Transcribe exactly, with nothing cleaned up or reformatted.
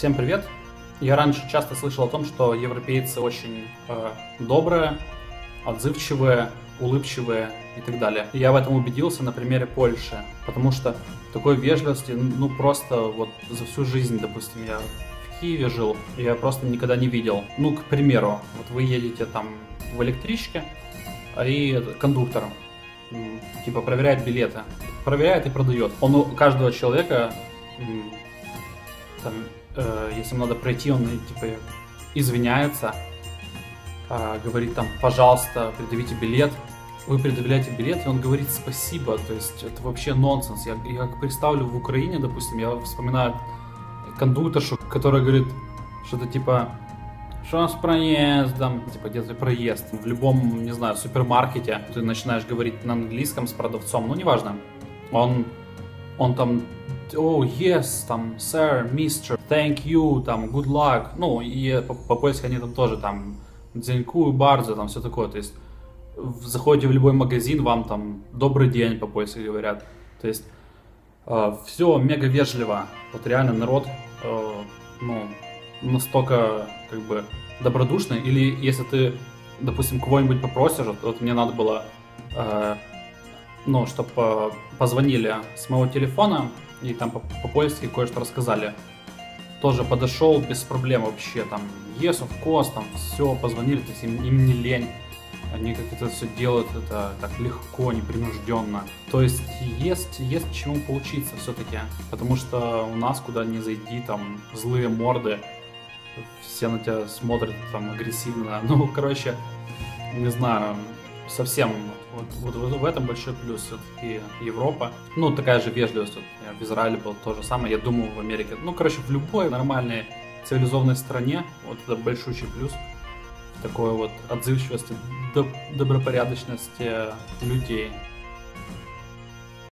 Всем привет! Я раньше часто слышал о том, что европейцы очень э, добрые, отзывчивые, улыбчивые и так далее. И я в этом убедился на примере Польши, потому что такой вежливости, ну просто вот за всю жизнь, допустим, я в Киеве жил, я просто никогда не видел. Ну, к примеру, вот вы едете там в электричке, и кондуктор типа проверяет билеты, проверяет и продает. Он у каждого человека, там, э, если ему надо пройти, он типа извиняется, э, говорит там: пожалуйста, предъявите билет. Вы предъявляете билет, и он говорит спасибо. То есть это вообще нонсенс. Я, я как представлю в Украине, допустим, я вспоминаю кондукторшу, которая говорит что-то типа: что с проездом? Типа, где-то проезд. В любом, не знаю, супермаркете ты начинаешь говорить на английском с продавцом, ну, неважно. Он, он там: oh, yes, там, sir, mister, thank you, там, good luck. Ну, и по-польски они там тоже там дзенькую, бардзо, там, все такое. То есть, заходите в любой магазин, вам там добрый день по-польски говорят. То есть, э, все мега вежливо. Вот реально народ, э, ну, настолько, как бы, добродушный. Или если ты, допустим, кого-нибудь попросишь, вот, вот мне надо было, э, ну, чтобы э, позвонили с моего телефона и там по-польски кое-что рассказали. Тоже подошел без проблем вообще, там, yes, of course, там, все, позвонили, то есть им, им не лень. Они как это все делают, это так легко, непринужденно. То есть есть, есть чему поучиться все-таки. Потому что у нас, куда ни зайди, там злые морды, все на тебя смотрят там агрессивно. Ну, короче, не знаю, совсем вот, вот, вот в этом большой плюс все-таки Европа. Ну, такая же вежливость. Вот, я в Израиле был то же самое, я думаю, в Америке. Ну, короче, в любой нормальной цивилизованной стране вот это большущий плюс. Такой вот отзывчивости, добропорядочности людей.